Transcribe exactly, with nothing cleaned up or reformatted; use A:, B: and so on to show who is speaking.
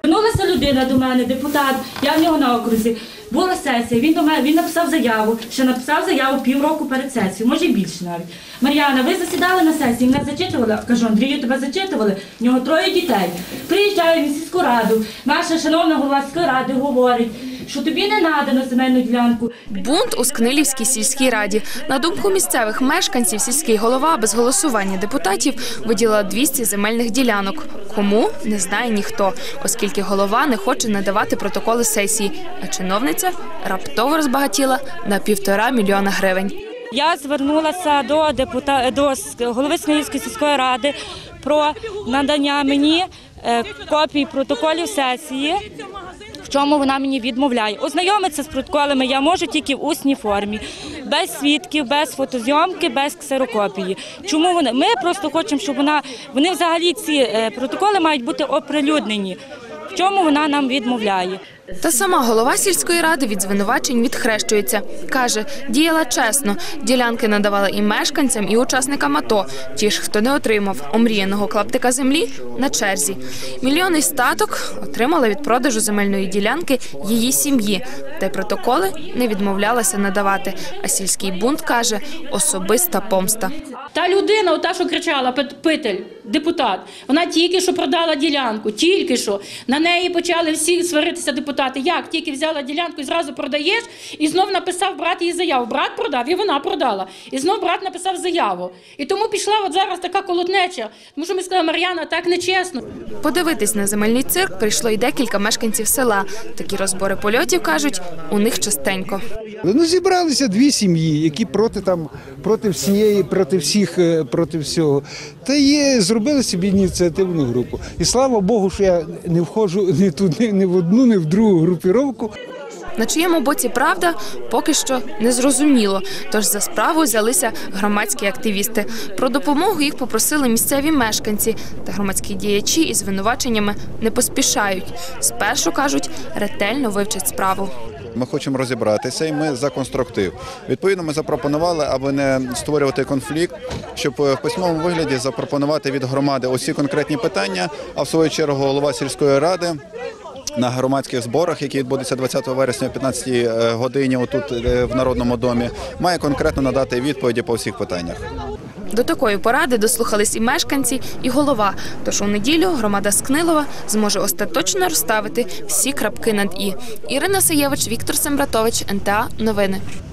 A: Звернулася людина до мене, депутат, я в нього на окрузі. Була сесія, він до мене, він написав заяву, ще написав заяву півроку перед сесією, може і більше навіть. Мар'яна, ви засідали на сесії, мене зачитували? Кажу, Андрію, тебе зачитували? В нього троє дітей. Приїжджає в сільську раду, наша шановна голова сільської ради говорить, що тобі не надано земельну ділянку.
B: Бунт у Скнилівській сільській раді. На думку місцевих мешканців, сільський голова без голосування депутатів виділила двісті земельних ділянок. Кому – не знає ніхто, оскільки голова не хоче надавати протоколи сесії, а чиновниця раптово розбагатіла на півтора мільйона гривень.
A: Я звернулася до депутата, до голови Скнилівської сільської ради про надання мені копій протоколів сесії, в чому вона мені відмовляє. Ознайомитися з протоколами я можу тільки в усній формі, без свідків, без фотозйомки, без ксерокопії. Чому вони? Ми просто хочемо, щоб вона, вони взагалі ці протоколи мають бути оприлюднені. В чому вона нам відмовляє?
B: Та сама голова сільської ради від звинувачень відхрещується. Каже, діяла чесно. Ділянки надавала і мешканцям, і учасникам АТО. Ті ж, хто не отримав омріяного клаптика землі, на черзі. Мільйонний статок отримала від продажу земельної ділянки її сім'ї. Та й протоколи не відмовлялася надавати. А сільський бунт, каже, особиста помста.
C: Та людина, та, що кричала, Питель, депутат, вона тільки що продала ділянку, тільки що. На неї почали всі сваритися депутати. Як? Тільки взяла ділянку і зразу продаєш, і знов написав брат її заяву. Брат продав, і вона продала. І знов брат написав заяву. І тому пішла от зараз така колотнеча. Тому що ми сказали, Мар'яна, так нечесно.
B: Подивитись на земельний цирк прийшло й декілька мешканців села. Такі розбори польотів, кажуть, у них частенько.
D: Ну, зібралися дві сім'ї, які проти там, проти всієї, проти всіх, проти всього. Та є, зробили собі ініціативну групу. І слава Богу, що я не входжу ні туди, ні в одну, ні в другу групіровку.
B: На чиєму боці правда, поки що не зрозуміло. Тож за справу взялися громадські активісти. Про допомогу їх попросили місцеві мешканці. Та громадські діячі із звинуваченнями не поспішають. Спершу, кажуть, ретельно вивчать справу.
E: Ми хочемо розібратися, і ми за конструктив. Відповідно, ми запропонували, аби не створювати конфлікт, щоб в письмовому вигляді запропонувати від громади усі конкретні питання, а в свою чергу голова сільської ради на громадських зборах, які відбудуться двадцятого вересня о п'ятнадцятій годині отут в Народному домі, має конкретно надати відповіді по всіх питаннях.
B: До такої поради дослухались і мешканці, і голова. Тож у неділю громада Скнилова зможе остаточно розставити всі крапки над «і». Ірина Саєвич, Віктор Сембратович, ен те а Новини.